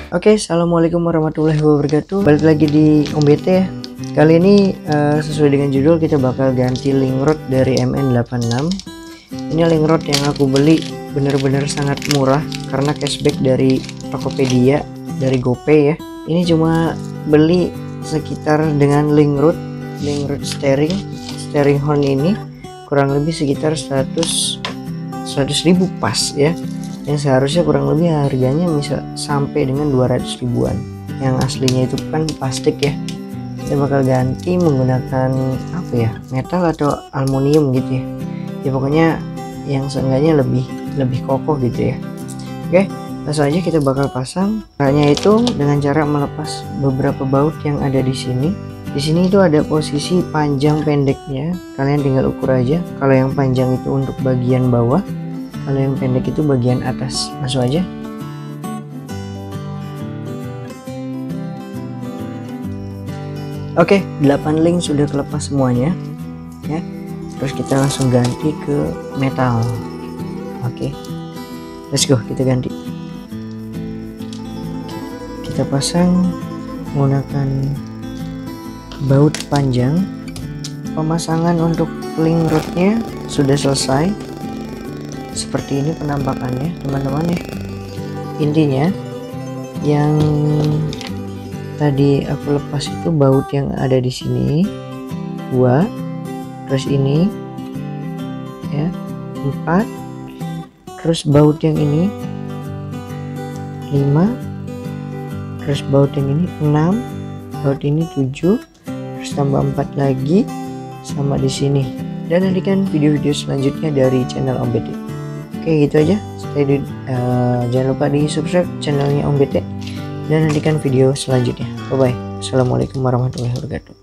Oke, assalamualaikum warahmatullahi wabarakatuh. Balik lagi di Om BT ya. Kali ini sesuai dengan judul kita bakal ganti link rod dari MN86. Ini link rod yang aku beli bener-bener sangat murah karena cashback dari Tokopedia, dari GoPay ya. Ini cuma beli sekitar dengan link rod steering horn ini kurang lebih sekitar 100.000 pas ya. Yang seharusnya kurang lebih harganya bisa sampai dengan 200 ribuan. Yang aslinya itu kan plastik ya. Kita bakal ganti menggunakan apa ya, metal atau aluminium gitu ya. Ya pokoknya yang seenggaknya lebih kokoh gitu ya. Oke, langsung aja kita bakal pasang. Caranya itu dengan cara melepas beberapa baut yang ada di sini. Di sini itu ada posisi panjang pendeknya. Kalian tinggal ukur aja. Kalau yang panjang itu untuk bagian bawah, kalau yang pendek itu bagian atas. Masuk aja. Oke, 8 link sudah kelepas semuanya ya. Terus kita langsung ganti ke metal. Oke, let's go, kita ganti. Kita pasang menggunakan baut panjang. Pemasangan untuk link rodnya sudah selesai. Seperti ini penampakannya teman-teman ya. Intinya yang tadi aku lepas itu baut yang ada di sini 2, terus ini ya 4, terus baut yang ini 5, terus baut yang ini 6, baut ini 7, terus tambah 4 lagi sama di sini. Dan nantikan video-video selanjutnya dari channel Om BT. Oke, gitu aja. Jangan lupa di subscribe channelnya Om BT dan nantikan video selanjutnya. Bye bye. Assalamualaikum warahmatullahi wabarakatuh.